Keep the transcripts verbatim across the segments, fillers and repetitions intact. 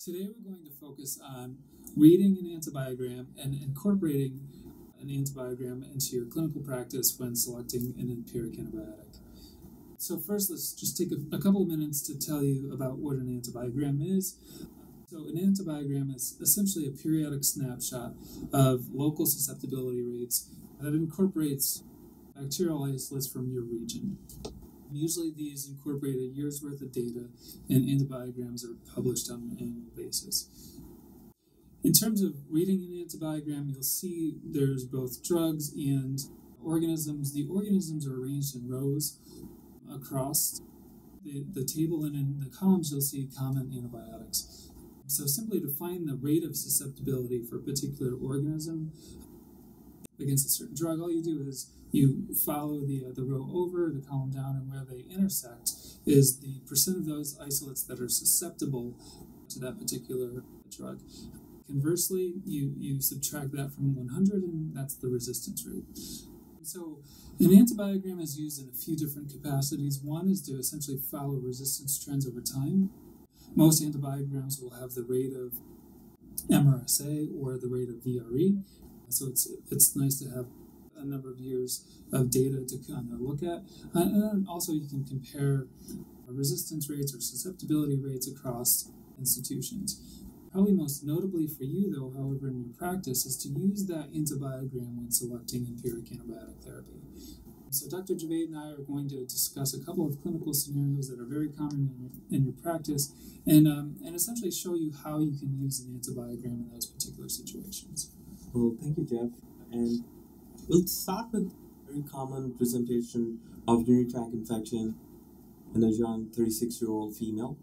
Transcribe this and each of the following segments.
Today we're going to focus on reading an antibiogram and incorporating an antibiogram into your clinical practice when selecting an empiric antibiotic. So first, let's just take a, a couple of minutes to tell you about what an antibiogram is. So an antibiogram is essentially a periodic snapshot of local susceptibility rates that incorporates bacterial isolates from your region. Usually these incorporate a year's worth of data, and antibiograms are published on an annual basis. In terms of reading an antibiogram, you'll see there's both drugs and organisms. The organisms are arranged in rows across the, the table, and in the columns you'll see common antibiotics. So simply to find the rate of susceptibility for a particular organism against a certain drug, all you do is you follow the, uh, the row over, the column down, and where they intersect is the percent of those isolates that are susceptible to that particular drug. Conversely, you, you subtract that from one hundred, and that's the resistance rate. So an antibiogram is used in a few different capacities. One is to essentially follow resistance trends over time. Most antibiograms will have the rate of M R S A or the rate of V R E. So it's it's nice to have a number of years of data to kind of look at. And then also you can compare resistance rates or susceptibility rates across institutions. Probably most notably for you, though, however, in your practice, is to use that antibiogram when selecting empiric antibiotic therapy. So Doctor Javed and I are going to discuss a couple of clinical scenarios that are very common in your, in your practice and, um, and essentially show you how you can use an antibiogram in those particular situations. Well, thank you, Jeff. And we'll start with a very common presentation of urinary tract infection in a young thirty-six-year-old female.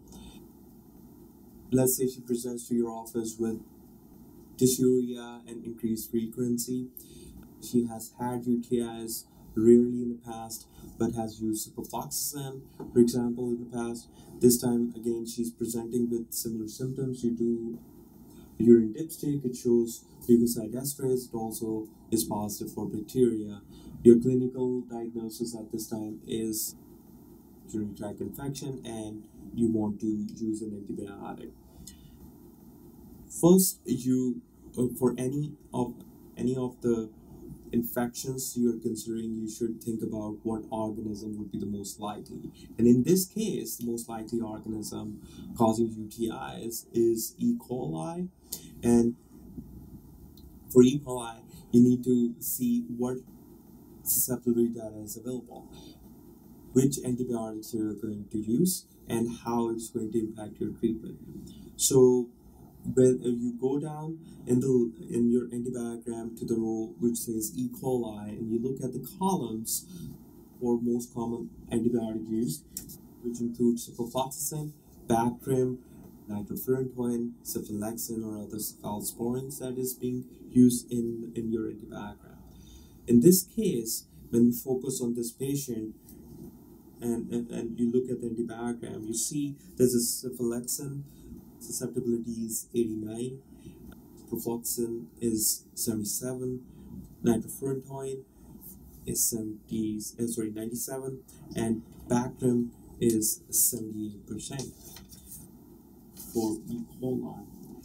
Let's say she presents to your office with dysuria and increased frequency. She has had U T Is rarely in the past, but has used ciprofloxacin, for example, in the past. This time, again, she's presenting with similar symptoms. You do urine dipstick, it shows leukocyte esterase, it also is positive for bacteria. Your clinical diagnosis at this time is urinary tract infection, and you want to use an antibiotic. First, you uh, for any of any of the infections you're considering, you should think about what organism would be the most likely. And in this case, the most likely organism causing U T Is is E. coli. And for E. coli, you need to see what susceptibility data is available, which antibiotics you're going to use, and how it's going to impact your treatment. So when you go down in the in your antibiogram to the row which says E. coli, and you look at the columns for most common antibiotic use, which includes ciprofloxacin, Bactrim, nitrofurantoin, cephalexin, or other cephalosporins that is being used in, in your antibiogram. In this case, when we focus on this patient and, and, and you look at the antibiogram, you see there's a cephalexin susceptibility is eighty-nine, ciprofloxacin is seventy-seven, nitrofurantoin is seventy, uh, sorry, ninety-seven, and Bactrim is seventy-eight percent for E. coli.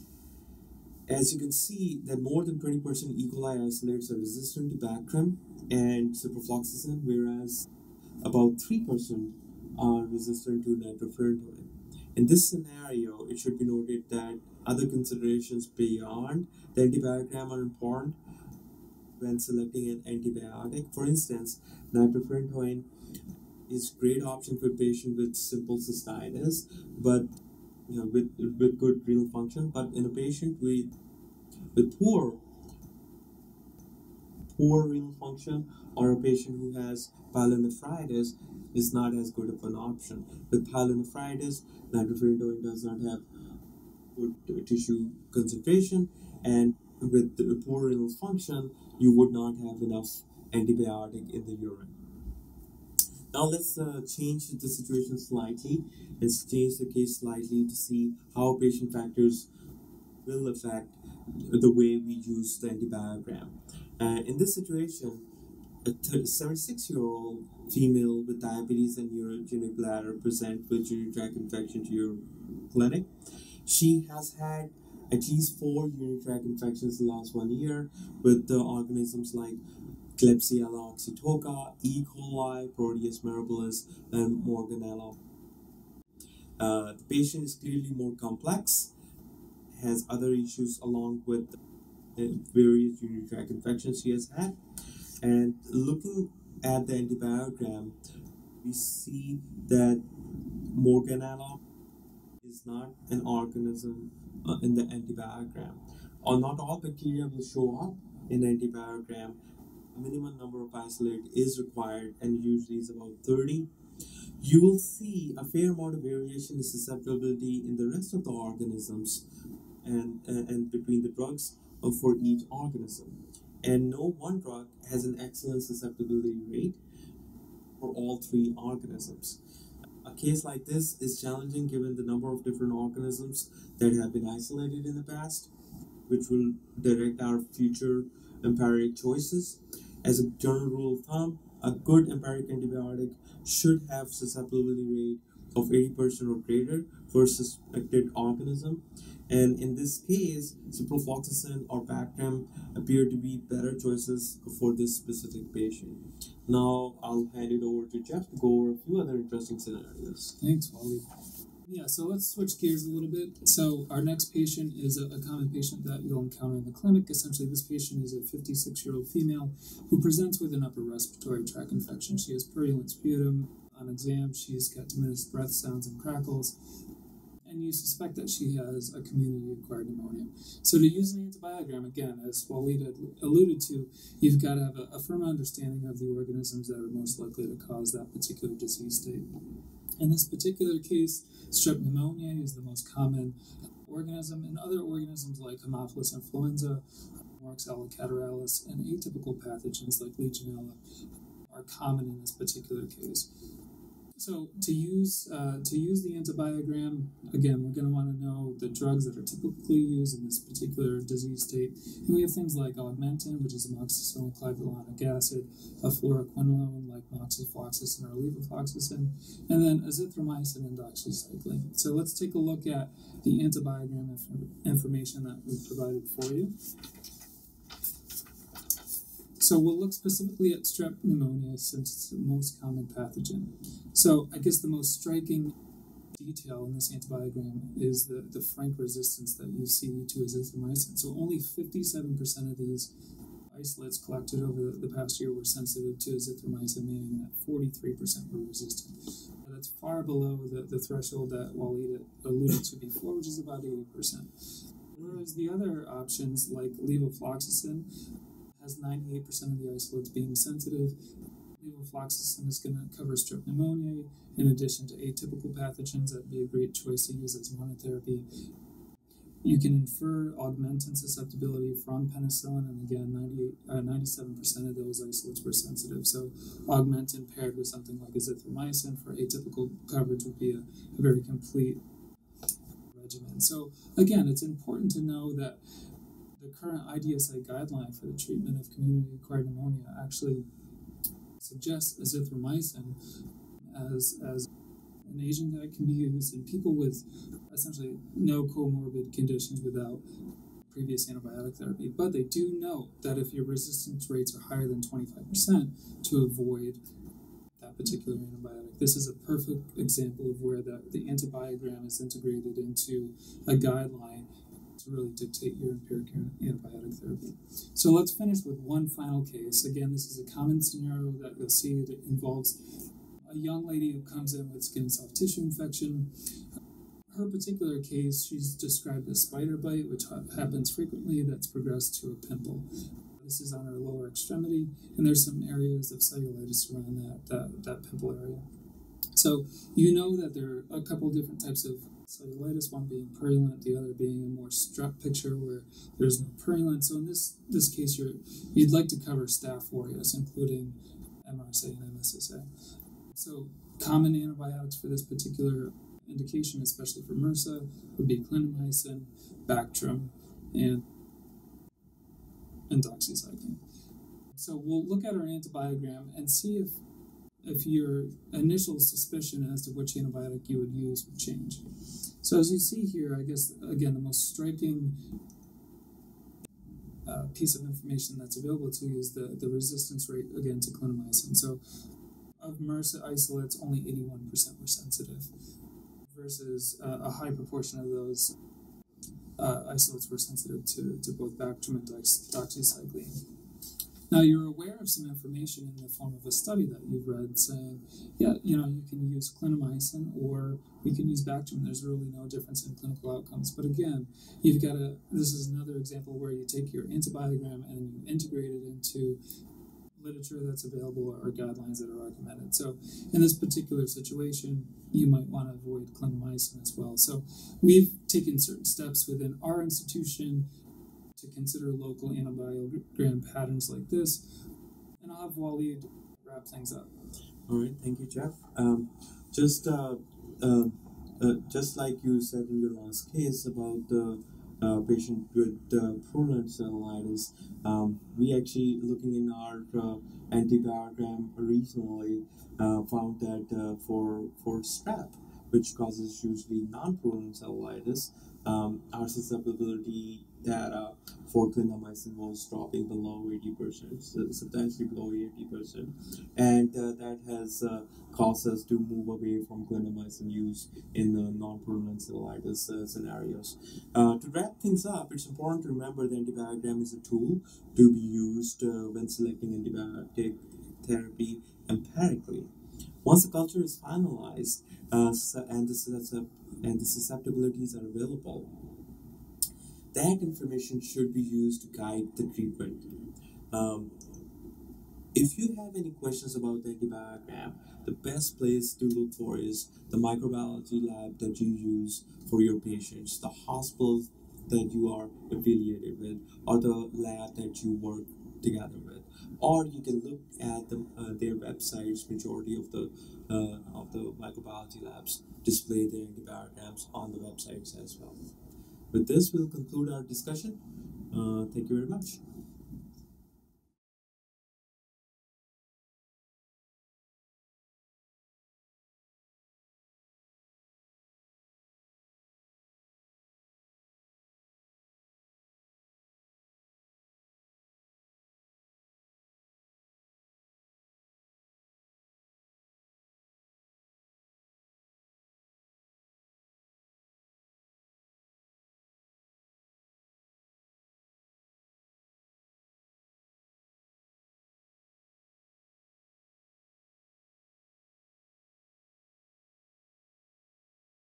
As you can see, that more than twenty percent E. coli isolates are resistant to Bactrim and ciprofloxacin, whereas about three percent are resistant to nitrofurantoin. In this scenario, it should be noted that other considerations beyond the antibiogram are important when selecting an antibiotic. For instance, nitrofurantoin is a great option for a patient with simple cystitis, but you know, with with good renal function. But in a patient with with poor poor renal function, or a patient who has pyelonephritis, is not as good of an option. With pyelonephritis, nitrofurantoin does not have good tissue concentration, and with the poor renal function, you would not have enough antibiotic in the urine. Now let's uh, change the situation slightly. Let's change the case slightly to see how patient factors will affect the way we use the antibiogram. Uh, in this situation, a seventy-six-year-old female with diabetes and urinary bladder present with urinary tract infection to your clinic. She has had at least four urinary tract infections in the last one year with the organisms like Klebsiella oxytoca, E. coli, Proteus mirabilis, and Morganella. Uh, the patient is clearly more complex, has other issues along with the various urinary tract infections she has had. And looking at the antibiogram, we see that Morganella is not an organism uh, in the antibiogram. Or not all bacteria will show up in antibiogram. A minimum number of isolate is required and usually is about thirty. You will see a fair amount of variation in susceptibility in the rest of the organisms and, uh, and between the drugs uh, for each organism. And no one drug has an excellent susceptibility rate for all three organisms. A case like this is challenging given the number of different organisms that have been isolated in the past, which will direct our future empiric choices. As a general rule of thumb, a good empiric antibiotic should have susceptibility rate of eighty percent or greater for a suspected organism. And in this case, ciprofloxacin or Bactrim appear to be better choices for this specific patient. Now I'll hand it over to Jeff to go over a few other interesting scenarios. Thanks, Wally. Yeah, so let's switch gears a little bit. So our next patient is a, a common patient that you'll encounter in the clinic. Essentially, this patient is a fifty-six-year-old female who presents with an upper respiratory tract infection. She has purulent sputum. On exam, she's got diminished breath sounds and crackles, and you suspect that she has a community-acquired pneumonia. So to use an antibiogram, again, as Walid had alluded to, you've got to have a, a firm understanding of the organisms that are most likely to cause that particular disease state. In this particular case, strep pneumoniae is the most common organism, and other organisms like Haemophilus influenza, Moraxella catarrhalis, and atypical pathogens like Legionella are common in this particular case. So to use uh, to use the antibiogram, again, we're going to want to know the drugs that are typically used in this particular disease state. And we have things like augmentin, which is amoxicillin clivalonic acid, a fluoroquinolone like moxifloxacin or levofloxacin, and then azithromycin and doxycycline. So let's take a look at the antibiogram inf- information that we've provided for you. So we'll look specifically at strep pneumoniae since it's the most common pathogen. So I guess the most striking detail in this antibiogram is the, the frank resistance that you see to azithromycin. So only fifty-seven percent of these isolates collected over the, the past year were sensitive to azithromycin, meaning that forty-three percent were resistant. That's far below the, the threshold that Walid alluded to before, which is about eighty percent. Whereas the other options like levofloxacin has ninety-eight percent of the isolates being sensitive. Levofloxacin is going to cover strep pneumoniae in addition to atypical pathogens. That'd be a great choice to use as monotherapy. You can infer augmentin susceptibility from penicillin, and again, ninety-eight, uh, ninety-seven percent of those isolates were sensitive. So augmentin paired with something like azithromycin for atypical coverage would be a, a very complete regimen. So again, it's important to know that the current I D S I guideline for the treatment of community-acquired pneumonia actually suggests azithromycin as, as an agent that can be used in people with essentially no comorbid conditions without previous antibiotic therapy. But they do note that if your resistance rates are higher than twenty-five percent, to avoid that particular antibiotic. This is a perfect example of where the, the antibiogram is integrated into a guideline to really dictate your empiric antibiotic therapy. So let's finish with one final case. Again, this is a common scenario that you'll see that involves a young lady who comes in with skin and soft tissue infection. Her particular case, she's described as spider bite, which ha- happens frequently, that's progressed to a pimple. This is on her lower extremity, and there's some areas of cellulitis around that, that, that pimple area. So you know that there are a couple different types of cellulitis, one being purulent, the other being a more strep picture where there's no purulent. So in this this case, you're, you'd like to cover Staph aureus, including M R S A and M S S A. So common antibiotics for this particular indication, especially for MRSA, would be clindamycin, Bactrim, and, and doxycycline. So we'll look at our antibiogram and see if if your initial suspicion as to which antibiotic you would use would change. So as you see here, I guess, again, the most striking uh, piece of information that's available to you is the, the resistance rate, again, to clindamycin. So of MRSA isolates, only eighty-one percent were sensitive, versus uh, a high proportion of those uh, isolates were sensitive to, to both Bactrim and dox- doxycycline. Now, you're aware of some information in the form of a study that you've read saying, yeah, you know, you can use clindamycin or you can use Bactrim. There's really no difference in clinical outcomes. But again, you've got to, this is another example where you take your antibiogram and you integrate it into literature that's available or guidelines that are recommended. So in this particular situation, you might want to avoid clindamycin as well. So we've taken certain steps within our institution to consider local antibiogram patterns like this. And I'll have Waleed wrap things up. All right, thank you, Jeff. Um, just uh, uh, uh, just like you said in your last case about the uh, patient with uh, purulent cellulitis, um, we actually, looking in our uh, antibiogram recently, uh, found that uh, for for strep, which causes usually non-purulent cellulitis, um, our susceptibility data for clindamycin was dropping below eighty percent, so substantially below eighty percent, and uh, that has uh, caused us to move away from clindamycin use in the non-purulent cellulitis uh, scenarios. Uh, to wrap things up, it's important to remember the antibiogram is a tool to be used uh, when selecting antibiotic therapy empirically. Once the culture is finalized uh, and, the, and the susceptibilities are available, that information should be used to guide the treatment. Um, if you have any questions about the antibiogram, the best place to look for is the microbiology lab that you use for your patients, the hospital that you are affiliated with, or the lab that you work together with. Or you can look at the, uh, their websites. Majority of the uh, of the microbiology labs display their antibiograms on the websites as well. With this, we'll conclude our discussion. Uh, thank you very much.